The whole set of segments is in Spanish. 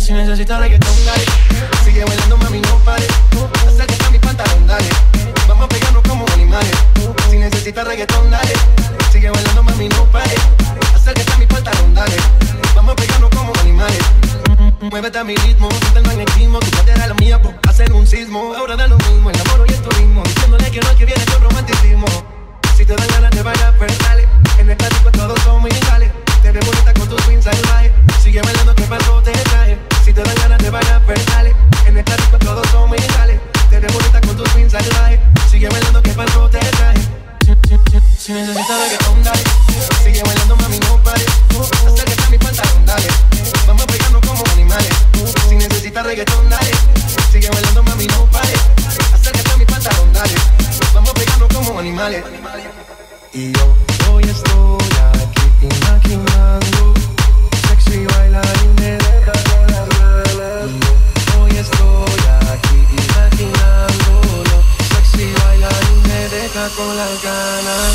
Si necesitas reggaetón, dale. Sigue bailando, mami, no pare. Acércate a mi pantalón, dale. Vamos a pegarnos como animales. Si necesitas reggaetón, dale. Sigue bailando, mami, no pare. Acércate a mi pantalón, dale. Vamos a pegarnos como animales. Muévete a mi ritmo, siente el magnetismo. Tu cadera la mía, po, hacen un sismo. Ahora da lo mismo, el amor y el turismo. Diciéndole que no, que viene con romanticismo. Si te dan ganas de bailar, pues dale. En el clásico todos son muy iguales. Te ves bonita con tu swing salvaje. Sigue bailando, que paso te traje. Si te dan ganas de bailar, pues dale. En el clásico todos son muy iguales. Te ves bonita con tu swing salvaje. Sigue bailando, que paso te traje. Si necesitas reggaetón, dale. Sigue bailando, mami, no pare. Acércate a mi pantalón, dale. Vamos a pegarnos como animales. Si necesitas reggaetón, dale. Sigue bailando, mami, no pare. Acércate a mi pantalón, dale. Vamos a pegarnos como animales. Y yo hoy estoy aquí imaginando sexy bailarín me deja con las ganas. Hoy estoy aquí imaginándolo sexy bailarín me deja con las ganas.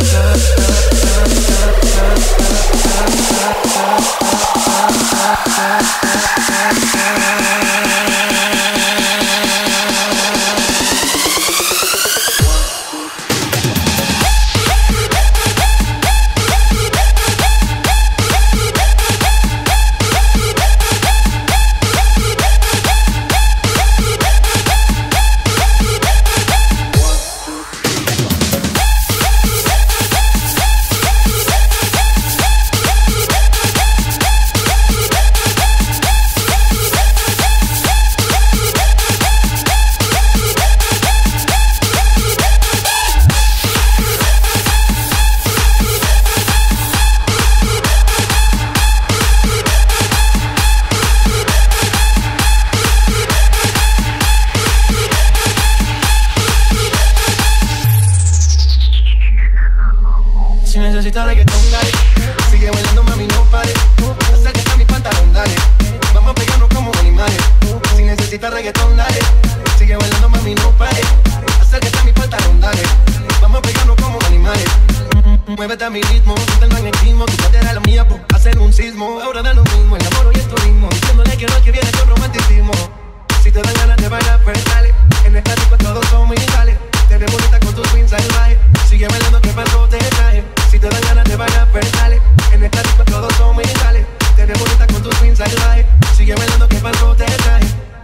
Si necesitas reggaetón, dale. Sigue bailando, mami, no pare. Acércate a mi pantalón, dale. Vamos a pegarnos como animales. Si necesitas reggaetón, dale. Sigue bailando, mami, no pare. Acércate a mi pantalón, dale. Vamos a pegarnos como animales. Muévete a mi ritmo, siente el magnetismo. Tu cadera la mía, po, hacen un sismo. Ahora da lo mismo, el amor y el turismo. Diciéndole que no, que viene con romanticismo. Si te dan ganas de bailar, pues dale. En el clásico todos son muy iguales. Te ves bonita con tu swing salvaje. Sigue bailando, que paso te traje. Si te dan ganas de bailar, pues dale. En el clásico todos son muy iguales. Te ves bonita con tu swing salvaje. Sigue bailando, que paso te traje.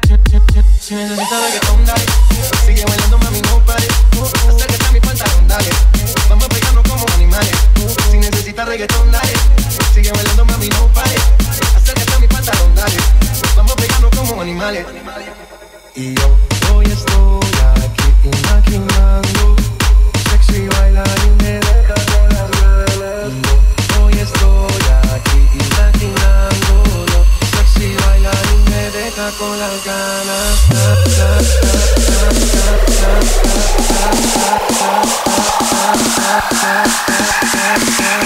Si necesitas reggaetón, dale. Sigue bailando, mami, no pare. Acércate a mi pantalón, dale. Vamos a pegarnos como animales. Si necesitas reggaetón, dale. Sigue bailando, mami, no pare. Acércate a mi pantalón, dale. Vamos a pegarnos como animales. Y yo hoy estoy aquí imaginando sexy bailarín me deja con las ganas. Hoy estoy aquí imaginándolo sexy bailarín me deja con las ganas.